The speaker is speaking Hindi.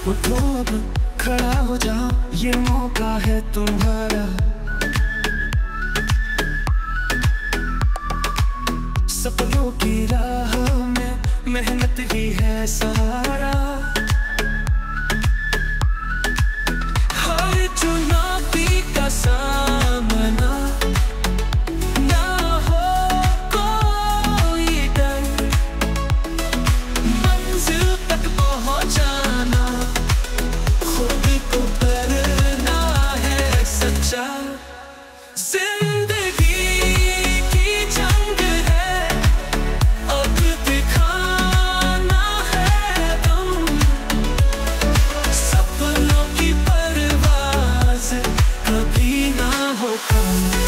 उठो अब, खड़ा हो जाओ, ये मौका है तुम्हारा। सपनों की राह में मेहनत ही है सहारा। हर चुनौती का सामना, ना हो कोई डर, मंजिल तक पहुंचाना खुद को करना है सच्चा। Come